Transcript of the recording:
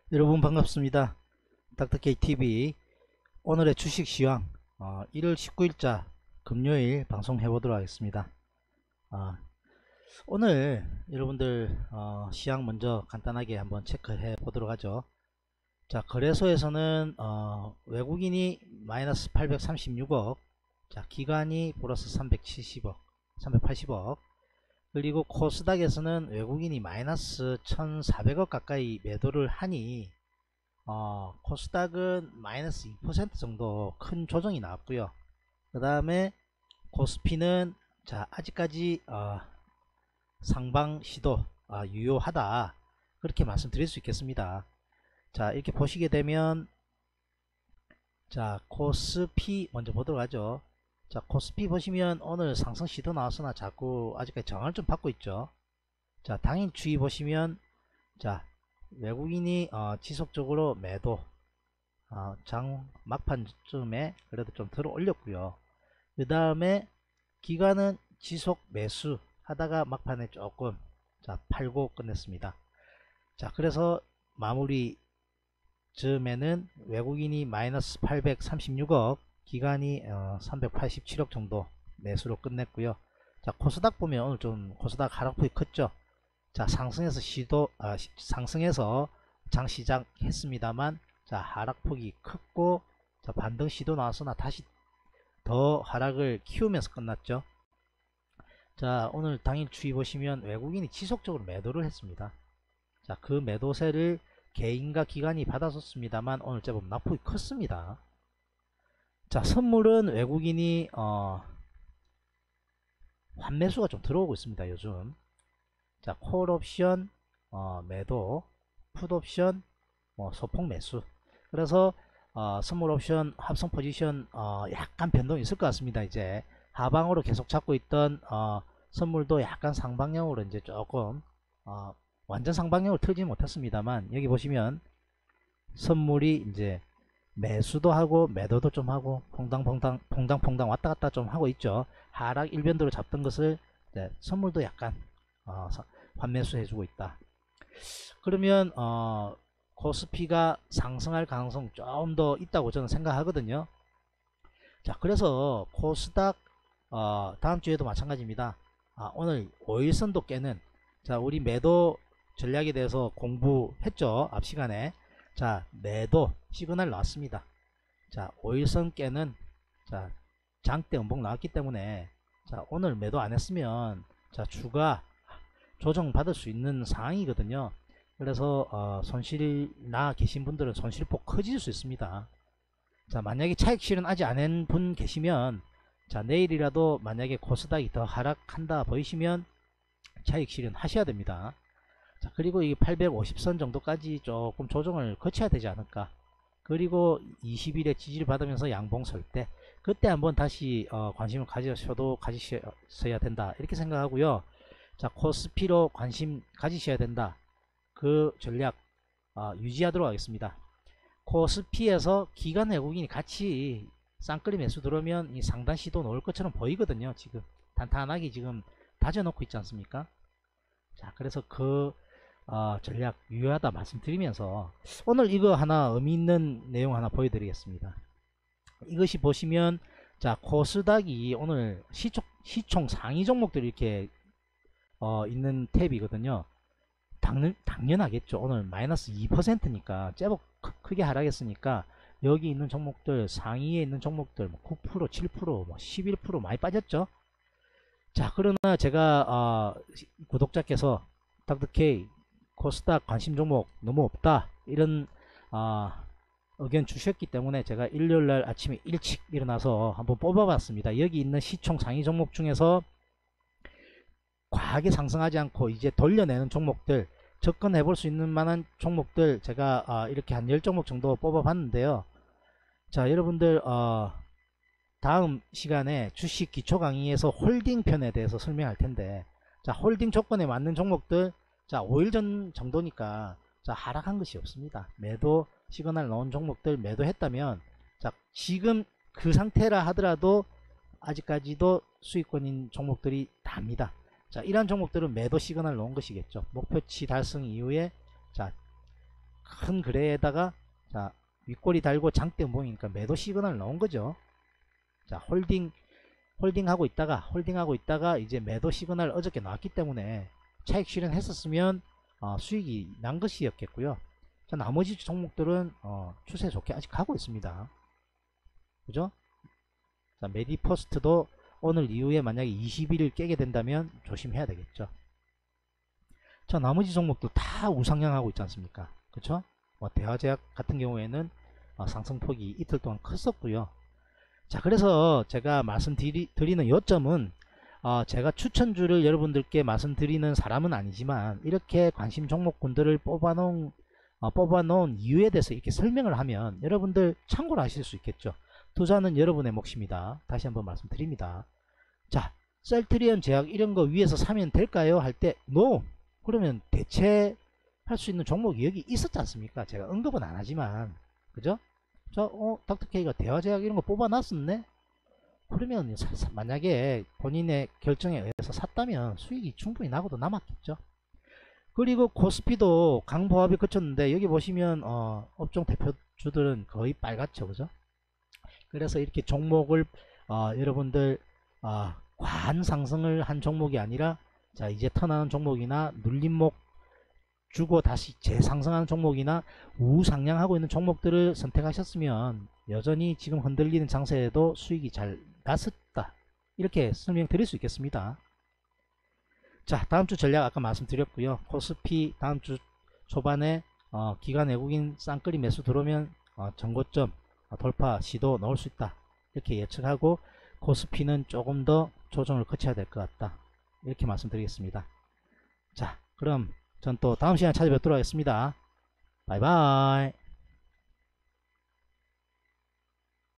여러분 반갑습니다. 닥터케이TV 오늘의 주식 시황 1월 19일자 금요일 방송해 보도록 하겠습니다. 어, 오늘 여러분들 시황 먼저 간단하게 한번 체크해 보도록 하죠. 자, 거래소에서는 외국인이 마이너스 836억, 자, 기관이 플러스 370억, 380억, 그리고 코스닥에서는 외국인이 마이너스 1400억 가까이 매도를 하니 코스닥은 마이너스 2% 정도 큰 조정이 나왔고요. 그 다음에 코스피는 자 아직까지 상방 시도 유효하다, 그렇게 말씀드릴 수 있겠습니다. 자, 이렇게 보시게 되면 자 코스피 먼저 보도록 하죠. 자, 코스피 보시면 오늘 상승 시도 나왔으나 자꾸 아직까지 저항을 좀 받고 있죠. 자, 당일 추이 보시면 자 외국인이 지속적으로 매도, 장 막판쯤에 그래도 좀 들어 올렸고요. 그 다음에 기관은 지속 매수 하다가 막판에 조금 자 팔고 끝냈습니다. 자, 그래서 마무리 즈음에는 외국인이 마이너스 836억, 기관이 387억 정도 매수로 끝냈고요. 자, 코스닥 보면 오늘 좀 코스닥 하락폭이 컸죠. 자, 상승해서 장 시작했습니다만 자 하락폭이 컸고, 자 반등 시도 나왔으나 다시 더 하락을 키우면서 끝났죠. 자, 오늘 당일 추이 보시면 외국인이 지속적으로 매도를 했습니다. 자, 그 매도세를 개인과 기관이 받았었습니다만 오늘 제법 낙폭이 컸습니다. 자, 선물은 외국인이 환매수가 좀 들어오고 있습니다 요즘. 자, 콜옵션 매도, 풋옵션 소폭 매수. 그래서 선물옵션 합성 포지션 약간 변동이 있을 것 같습니다. 이제 하방으로 계속 잡고 있던 선물도 약간 상방향으로 이제 조금 완전 상방향으로 틀지 못했습니다만, 여기 보시면 선물이 이제 매수도 하고 매도도 좀 하고 퐁당퐁당 왔다 갔다 좀 하고 있죠. 하락 일변도로 잡던 것을 이제 선물도 약간 환매수 해주고 있다. 그러면 코스피가 상승할 가능성 좀 더 있다고 저는 생각하거든요. 자, 그래서 코스닥 다음 주에도 마찬가지입니다. 오늘 5일선도 깨는, 자 우리 매도 전략에 대해서 공부했죠 앞 시간에. 자, 매도 시그널 나왔습니다. 자, 5일선 깨는 자 장대 음봉 나왔기 때문에 자 오늘 매도 안 했으면 자 주가 조정 받을 수 있는 상황이거든요. 그래서 손실 나 계신 분들은 손실폭 커질 수 있습니다. 자, 만약에 차익 실현 아직 안 한 분 계시면 자 내일이라도 만약에 코스닥이 더 하락한다 보이시면 차익 실현 하셔야 됩니다. 자, 그리고 이 850선 정도까지 조금 조정을 거쳐야 되지 않을까. 그리고 20일에 지지를 받으면서 양봉 설 때 그때 한번 다시 관심을 가지셔야 된다, 이렇게 생각하고요. 자, 코스피로 관심 가지셔야 된다, 그 전략 유지하도록 하겠습니다. 코스피에서 기관 외국인이 같이 쌍끌이 매수 들어오면 이 상단 시도 놓을 것처럼 보이거든요. 지금 단단하게 지금 다져놓고 있지 않습니까? 자, 그래서 그 전략 유효하다 말씀드리면서 오늘 이거 하나 의미 있는 내용 하나 보여드리겠습니다. 이것이 보시면 자 코스닥이 오늘 시총 상위 종목들이 이렇게 있는 탭이거든요. 당연하겠죠. 오늘 마이너스 2%니까 제법 크게 하락했으니까 여기 있는 종목들, 상위에 있는 종목들 9%, 7%, 뭐 11% 많이 빠졌죠. 자, 그러나 제가 구독자께서 닥터K 코스닥 관심 종목 너무 없다, 이런 의견 주셨기 때문에 제가 일요일날 아침에 일찍 일어나서 한번 뽑아봤습니다. 여기 있는 시총 상위 종목 중에서 과하게 상승하지 않고 이제 돌려내는 종목들, 접근해 볼 수 있는 만한 종목들 제가 이렇게 한 10종목 정도 뽑아 봤는데요. 자, 여러분들 다음 시간에 주식 기초 강의에서 홀딩 편에 대해서 설명할 텐데, 자 홀딩 조건에 맞는 종목들, 자 5일 전 정도니까 자 하락한 것이 없습니다. 매도 시그널 나온 종목들 매도했다면 자 지금 그 상태라 하더라도 아직까지도 수익권인 종목들이 답니다. 자, 이러한 종목들은 매도 시그널 놓은 것이겠죠. 목표치 달성 이후에 자 큰 그래에다가 자 윗꼬리 달고 장대 모이니까 매도 시그널 나온 거죠. 자 홀딩하고 있다가 이제 매도 시그널 어저께 나왔기 때문에 차익 실현했었으면 수익이 난 것이었겠고요. 자, 나머지 종목들은 추세 좋게 아직 가고 있습니다. 그죠? 자, 메디퍼스트도 오늘 이후에 만약에 20일을 깨게 된다면 조심해야 되겠죠. 자, 나머지 종목도 다 우상향하고 있지 않습니까? 그쵸? 대화제약 같은 경우에는 상승폭이 이틀 동안 컸었고요. 자, 그래서 제가 말씀드리는 요점은 제가 추천주를 여러분들께 말씀드리는 사람은 아니지만 이렇게 관심 종목군들을 뽑아놓은 이유에 대해서 이렇게 설명을 하면 여러분들 참고를 하실 수 있겠죠. 투자는 여러분의 몫입니다. 다시 한번 말씀드립니다. 자, 셀트리온 제약 이런 거 위에서 사면 될까요? 할 때 NO! 그러면 대체할 수 있는 종목이 여기 있었지 않습니까? 제가 언급은 안 하지만 그죠? 닥터케이가 대화제약 이런 거 뽑아놨었네? 그러면 만약에 본인의 결정에 의해서 샀다면 수익이 충분히 나고도 남았겠죠. 그리고 코스피도 강보합이 그쳤는데 여기 보시면 업종 대표주들은 거의 빨갛죠. 그죠? 그래서 이렇게 종목을 여러분들 과한 상승을 한 종목이 아니라 자 이제 턴하는 종목이나 눌림목 주고 다시 재상승하는 종목이나 우상향하고 있는 종목들을 선택하셨으면 여전히 지금 흔들리는 장세에도 수익이 잘 났었다. 이렇게 설명드릴 수 있겠습니다. 자, 다음주 전략 아까 말씀드렸고요. 코스피 다음주 초반에 기관 외국인 쌍끌이 매수 들어오면 전고점 돌파 시도 넣을 수 있다. 이렇게 예측하고 코스피는 조금 더 조정을 거쳐야 될 것 같다. 이렇게 말씀드리겠습니다. 자, 그럼 전 또 다음 시간에 찾아뵙도록 하겠습니다. 바이바이.